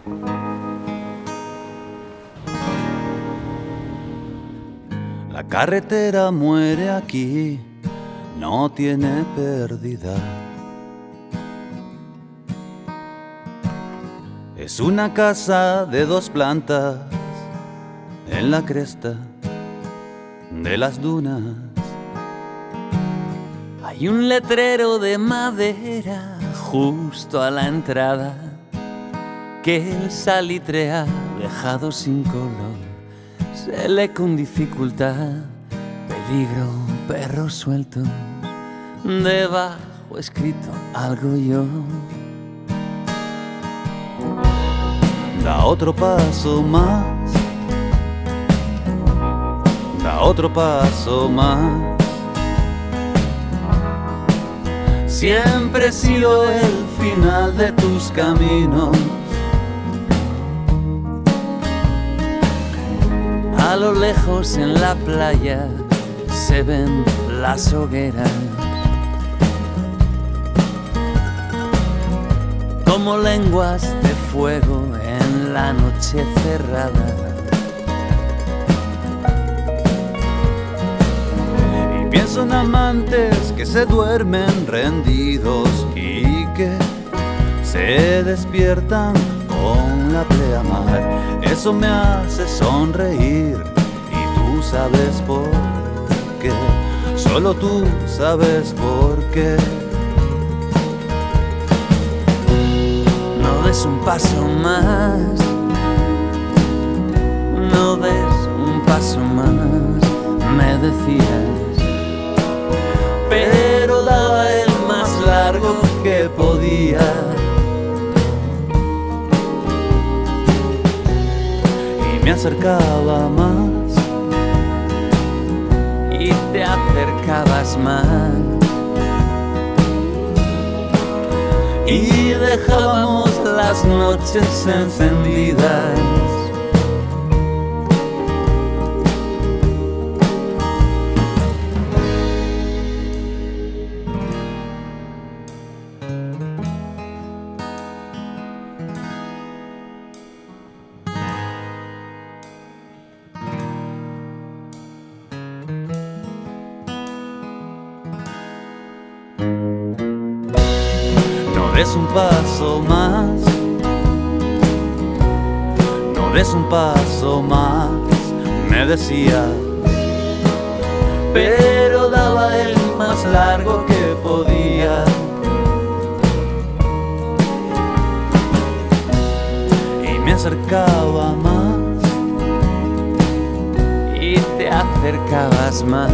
La carretera muere aquí, no tiene pérdida. Es una casa de 2 plantas en la cresta de las dunas. Hay un letrero de madera justo a la entrada que el salitre ha dejado sin color. Se lee con dificultad: peligro, perros sueltos. Debajo escrito algo yo. Da otro paso más, da otro paso más. Siempre he sido el final de tus caminos. A lo lejos en la playa se ven las hogueras, como lenguas de fuego en la noche cerrada. Y pienso en amantes que se duermen rendidos y que se despiertan con la pleamar. Eso me hace sonreír y tú sabes por qué. Solo tú sabes por qué. No des un paso más, no des un paso más, me decías, pero daba el más largo que podía. Y me acercaba más y te acercabas más. Y dejábamos las noches encendidas. No des un paso más, no des un paso más, me decías, pero daba el más largo que podía. Y me acercaba más y te acercabas más.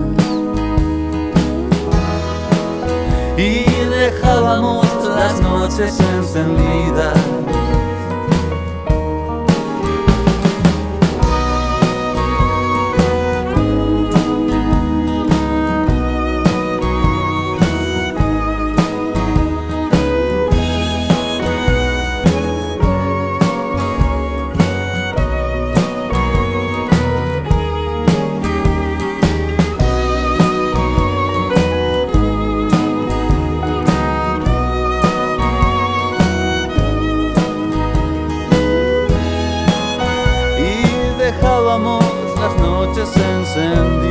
Y dejábamos las noches encendidas. Dejábamos las noches encendidas.